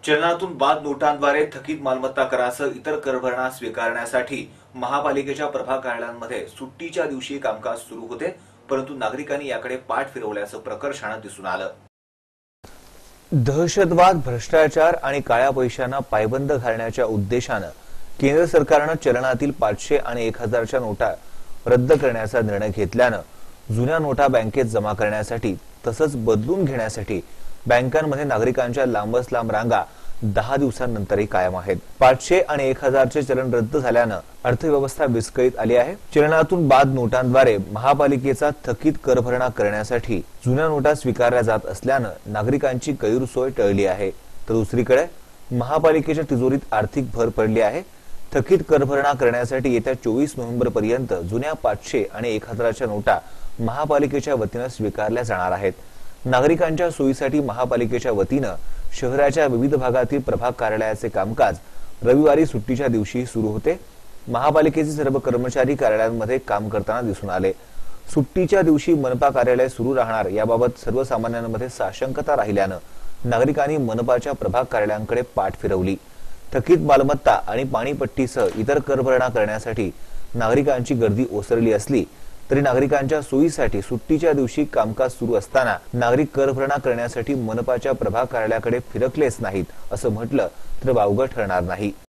चलनातून बाद नोटांद्वारे थकीत मालमत्ता करासह इतर करभरणा स्वीकारण्यासाठी महापालिकेच्या प्रभाग कार्यालयांमध्ये सुट्टीच्या दिवशी कामकाज सुरू होते, परंतु नागरिकांनी याकडे पाठ फिरवल्याचं प्रकर्षानं दिसून आलं. दहशतवाद, भ्रष्टाचार आणि काळ्या पैशांना पायबंद घालण्याच्या उद्देशानं केंद्र सरकारनं चलनातील 500 आणि 1000च्या नोटा रद्द करण्याचा निर्णय घेतल्यानं जुन्या नोटा बँकेत जमा करण्यासाठी तसंच बदलून घेण्यासाठी बँकांमध्ये नागरिकांच्या लांबच लांब रांगा 10 दिवसांनंतरही कायम आहेत. 500 आणि 1000चे चलन रद्द झाल्यानं अर्थव्यवस्था विस्कळीत आली आहे. चलनातून बाद नोटांद्वारे महापालिकेचा थकीत करभरणा करण्यासाठी जुन्या नोटा स्वीकारल्या जात असल्यानं नागरिकांची गैरसोय टळली आहे. तर दुसरीकडे महापालिकेच्या तिजोरीत आर्थिक भर पडली आहे. थकीत करभरणा करण्यासाठी येत्या 24 नोव्हेंबर पर्यंत जुन्या 500 आणि 1000च्या नोटा महापालिकेच्या वतीनं स्वीकारल्या जाणार आहेत. नागरिकांच्या सोयीसाठी महापालिकेच्या वतीनं शहराच्या विविध भागातील प्रभाग कार्यालयाचे कामकाज रविवारी सुट्टीच्या दिवशी सुरू होते. महापालिकेचे सर्व कर्मचारी कार्यालयांमध्ये काम करताना दिसून आले. सुट्टीच्या दिवशी मनपा कार्यालय सुरू राहणार याबाबत सर्वसामान्यांमध्ये साशंकता राहिल्यानं नागरिकांनी मनपाच्या प्रभाग कार्यालयांकडे पाठ फिरवली. थकीत मालमत्ता आणि पाणीपट्टीसह इतर करभरणा करण्यासाठी नागरिकांची गर्दी ओसरली असली तरी नागरिकांच्या सोयीसाठी सुट्टीच्या दिवशी कामकाज सुरू असताना नागरिक करभरणा करण्यासाठी मनपाच्या प्रभाग कार्यालयाकडे फिरकलेच नाहीत असं म्हटलं तर वावगं ठरणार नाही.